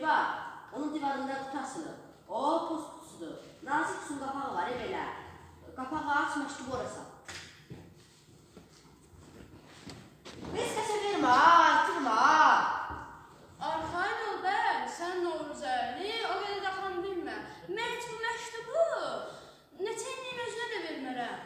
var. Onun divarında qutu asılır. O post qutusudur. Nazik qutunun qapağı var belə. Qapağı aç, məktub orası. Heç kəsə vermə, itirmə. Arxayın ol bə, sən Novruzəli, o qədər rəqam bilmə. Mən bu məktubu neçə illiyin özünə də vermərəm.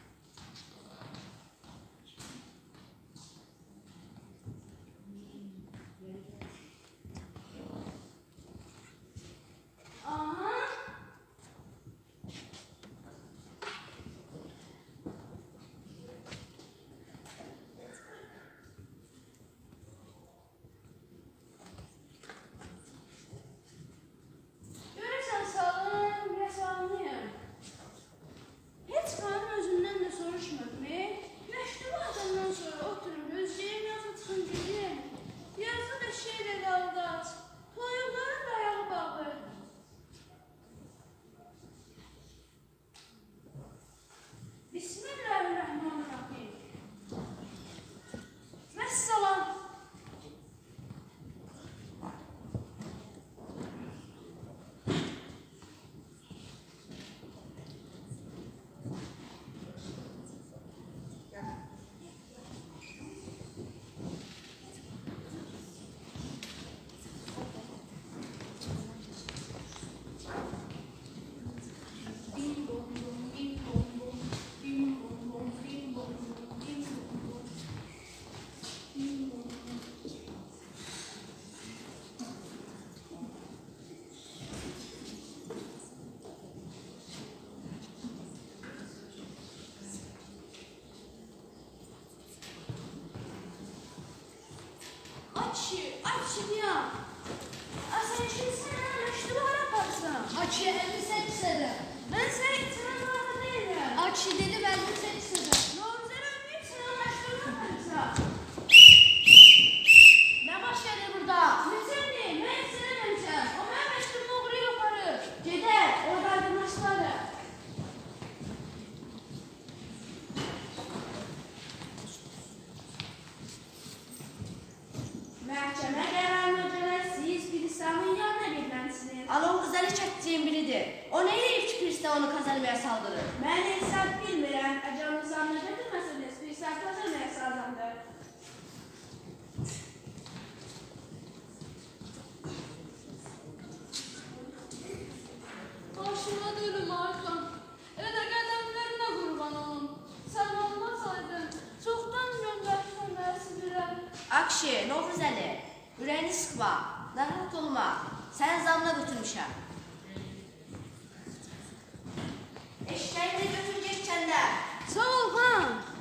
Açıyan. Sen şimdi sen mektubu hara aparsan? Açı 58 sene. Ben sen sana orada değilim. Açı dedim 58 sene. Novruzəli ölməyib sana mektubu aparsan. Ne başladı burada? Neçəni? Mən istəməmişəm. O mənim mektubumu oğurlayıb aparır. Gedək, orada aydınlaşmadı. Məhkəmə qərarına görə siz Pristavın yanına gedməlisiniz. Alon qızəli çəkdiyim biridir. O nə eləyib ki, Pristav onu kazanmaya saldırır? Mən hesab bilmirəm. Əgər nizamına götürməsəniz, Pristav kazanmaya sağlamdır. Başına dönüm Arkan. Elə qədəmlərinə qurban olun. Sən olmasaydın, çoxdan göndərsən məhsilirəm. Akşi, Novruzəli, ürəyini sıxma, narahat olma. Səni zamına götürmüşəm. Eşkəyini götür get kəndə. Sağ ol, xan.